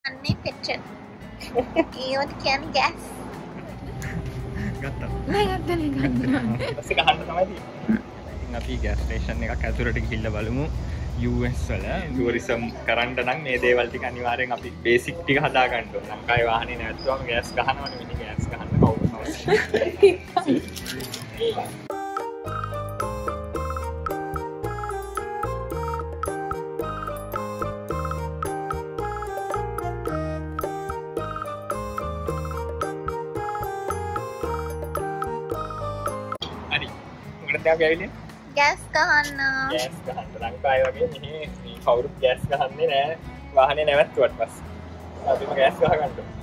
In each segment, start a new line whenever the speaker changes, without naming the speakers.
අන්නේ පෙට්‍රල්. ඒවට කියන්නේ ගෑස්.
ගත්තා.
නෑ ගත්තනේ ගන්නවා.
ඊපස්සේ ගහන්න තමයි තියෙන්නේ. ඉතින් අපි ගෑස් ස්ටේෂන් එකක් ඇතුළට ගිහිල්ලා බලමු. US වල ටූරිසම් කරන්න නම් මේ දේවල් ටික අනිවාර්යෙන් අපි බේසික් ටික හදා ගන්න ඕන. ලංකාවේ වාහනේ නැත්නම් ගෑස් ගහනවනේ මිනි ගෑස් ගහන්න කවුරුත් අවශ්‍යයි. හරි. මොකටද අපි ආවිලේ?
ගෑස් ගහන්න.
ගෑස් ගහන්න ලංකාවේ වගේ මෙහි කවුරුත් ගෑස් ගහන්නේ නැහැ වාහනේ නැවැත්තුවට පස්සේ. අපිම ගෑස් ගහ ගන්න ඕන.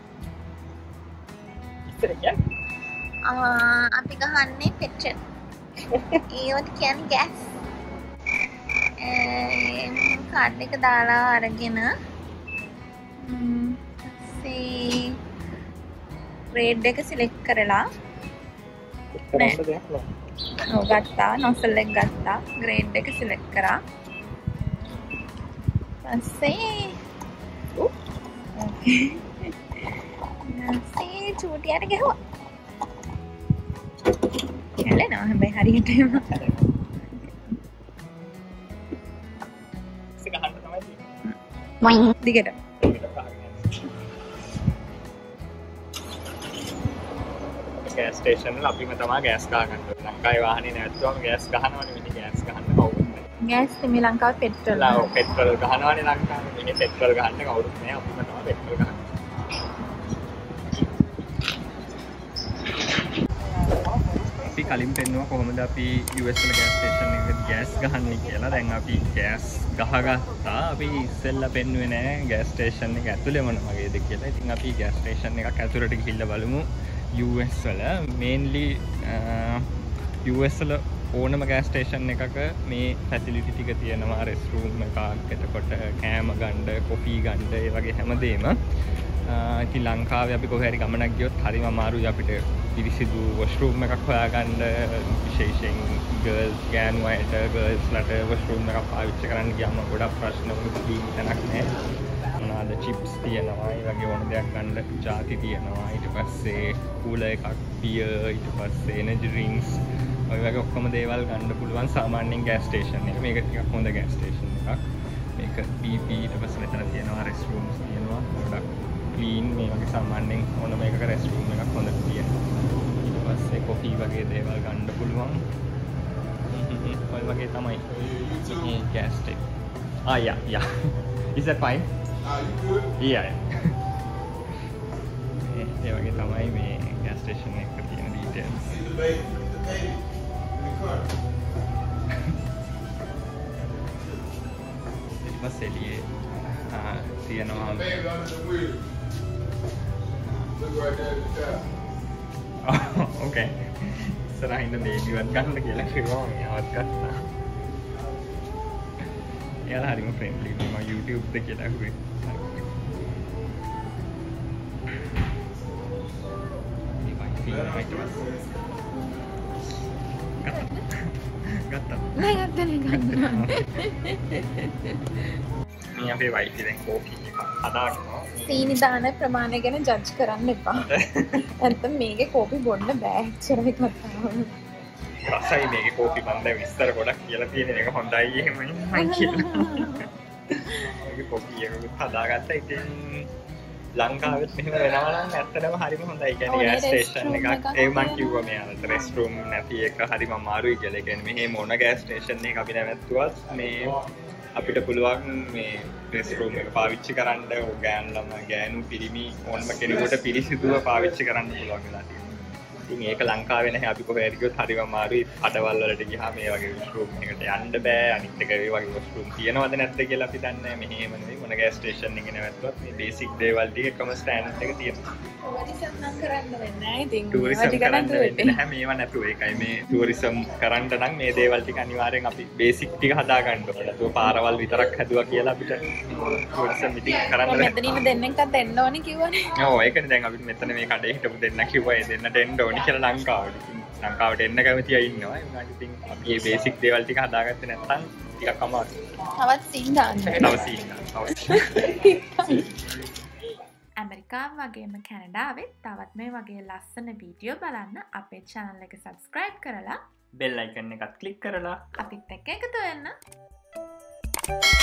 ඉතින් කියන්නේ
අපි ගහන්නේ පෙට්‍රල්. ඒවට කියන්නේ ගෑස්. කාඩ් එක දාලා අරගෙන ග්‍රේඩ් එක සිලෙක්ට් කරලා
කරන්න දෙයක් නෑ.
ඔව් ගත්තා නොසල් එක ගත්තා ග්‍රේඩ් එක සිලෙක්ට් කරා පස්සේ චූටියට ගැහුවා හැලෙනවා හැබැයි හරියටම
ගහන්න තමයි තියෙන්නේ.
දිගට
ගෑස් ස්ටේෂන් වල අපිම තමයි ගෑස් ගහ ගන්න ඕනේ. ලංකාවේ වාහනේ නැත්නම් ගෑස් ගහනවනේ මිනි ගෑස් ගහන්න කවුරුත් නැහැ.
ගෑස් මේ ලංකාවේ පෙට්‍රල්.
ඔව් පෙට්‍රල් ගහනවනේ ලංකාවේ. මිනි පෙට්‍රල් ගහන්න කවුරුත් නැහැ. අපිම තමයි පෙට්‍රල් ගහන්නේ. අපි කලින් පෙන්නුවා කොහොමද අපි US වල ගෑස් ස්ටේෂන් එකේ ගෑස් ගහන්නේ කියලා. දැන් අපි ගෑස් ගහගත්තා. අපි ඉස්සෙල්ලා පෙන්නුවේ නෑ ගෑස් ස්ටේෂන් එක ඇතුලේ මොන වගේද කියලා. ඉතින් අපි ගෑස් ස්ටේෂන් එකක් ඇතුලට ගිහිල්ලා බලමු. US වල mainly US වල ඕනම ගෑස් ස්ටේෂන් එකක මේ ෆැසිලිටි ටික තියෙනවා. රෙස්ටරූම් එකක්, එතකොට කෑම ගන්න, කොෆී ගන්න, ඒ වගේ හැමදේම. ඉතින් ලංකාවේ අපි කොහේ හරි ගමනක් ගියොත් හරිම අමාරුයි අපිට පිරිසිදු වොෂරූම් එකක් හොයාගන්න. විශේෂයෙන් ගෑනු අයට ගර්ල්ස්ලට වොෂරූම් එකක් පාවිච්චි කරන්න ගියාම ගොඩක් ප්‍රශ්න වුණා. තැනක් නැහැ. මොනවාද චිප්ස් තියෙනවා, ඒ වගේ ඕන දෙයක් ගන්න ජාති තියෙනවා. ඊට පස්සේ කූලර් එකක්, බියර්, ඊට පස්සේ එනර්ජි ඩ්‍රින්ක්ස්, ඔය වගේ ඔක්කොම දේවල් ගන්න පුළුවන් සාමාන්‍යයෙන් ගෑස් ස්ටේෂන් එක. මේක ටිකක් හොඳ ගෑස් ස්ටේෂන් එකක්. මේක BP, ඊට පස්සේ මෙතන තියෙනවා රෙස්ටරූම්ස් තියෙනවා. ගොඩක් ක්ලීන්. මේ වගේ සාමාන්‍යයෙන් ඕනම එකක රෙස්ටරූම් එකක් හොඳට තියෙනවා. ඊට පස්සේ කොෆී වගේ දේවල් ගන්න පුළුවන්. ඔය වගේ තමයි මේ gas station. Yeah. Is that fine? Yeah. ඒ වගේ තමයි මේ ගෑස් ස්ටේෂන් එක තියෙන ඩීටේල්ස්. ඊට පස්සේ එළියේ තියෙනවා okay. ඉස්සරහින් බේබිවත් ගන්න කියලා කිව්වා මම ගත්තා. එයාලා හරිම ෆ්‍රෙන්ඩ්ලි. මම YouTube එකේ දැක්කේ. ගත්තා.
නෑ ගත්තනේ ගන්නවා.
මේ අපේ වයිෆ් දැන් කෝපි එක හදාගන්නවා.
සීනි දාන ප්‍රමාණය ගැන ජජ් කරන්න එපා. නැත්නම් මේකේ කෝපි බොන්න බෑ එච්චරයි කතාව.
රසයි මේකේ කෝපි මම දැන් විස්තර ගොඩක් කියලා තියෙන එක හොඳයි එහෙමයි මම කියලා. මේකේ කෝපි එක හදාගත්තා. ඉතින් ලංකාවෙත් මෙහෙම වෙනවා නම් ඇත්තටම හරිම හොඳයි. කියන්නේ ගෑස් ස්ටේෂන් එකක් ඒ මං කිව්වා මෙයාලට රෙස්ටරූම් නැති එක හරිම අමාරුයි කියලා. ඒ කියන්නේ මෙහෙම මොන ගෑස් ස්ටේෂන් එකක් අපි නැවැත්තුවත් මේ අපිට පුළුවන් මේ රෙස්ටරූම් එක පාවිච්චි කරන්න ගෑනු පිරිමි ඕනම කෙනෙකුට පිරිසිදුව පාවිච්චි කරන්න පුළුවන් වෙලා තියෙනවා. ඉතින් ඒක ලංකාවේ නැහැ. අපි කොහේ හරි ගියොත් හරිම අමාරුයි. අඩවල් වලට ගියාම මේ වගේ වොෂරූම් එකකට යන්න බෑ. අනිත් එක ඒ වගේ වොෂරූම් තියෙනවද නැද්ද කියලා අපි දන්නේ නැහැ. මෙහෙම නෙවෙයි මොන ගෑස් ස්ටේෂන් එකේ නැවැත්තුවත් මේ බේසික් දේවල් ටික එකම ස්ටෑන්ඩඩ් එක තියෙනවා.
ටූරිසම් නම් කරන්න වෙන්නේ නැහැ. ඉතින්
ටූරිසම් කරන්න වෙන්නේ නැහැ මේව නැතුව. ඒකයි මේ ටූරිසම් කරන්න නම් මේ දේවල් ටික අනිවාර්යෙන් අපි බේසික් ටික හදා ගන්න ඕනේ. ඒක පාරවල් විතරක් හදුවා කියලා අපිට ටූරිසම් ඉතින් කරන්න බැහැ.
මෙතනින් දෙන්නෙක්ට දෙන්න ඕනේ කිව්වනේ.
ඔව් ඒකනේ දැන් අපි මෙතන මේ කඩේ හිටපු දෙන්න කිව්වා ඒ දෙන්නට එන්න ඕනේ කියලා ලංකාවට. ඉතින් ලංකාවට එන්න කැමති අය ඉන්නවා. ඒ වුණාට ඉතින් අපි මේ බේසික් දේවල් ටික හදාගත්තේ නැත්නම් ටිකක් අමාරුයි.
තවත් සීන් දාන්න.
තව සීන් දාන්න.
ඇමරිකාව වගේම කැනඩාවෙත් තවත් මේ වගේ ලස්සන වීඩියෝ බලන්න අපේ channel එක subscribe කරලා
බෙල් අයිකන් එකත් ක්ලික් කරලා
අපිත් එක්ක එකතු වෙන්න.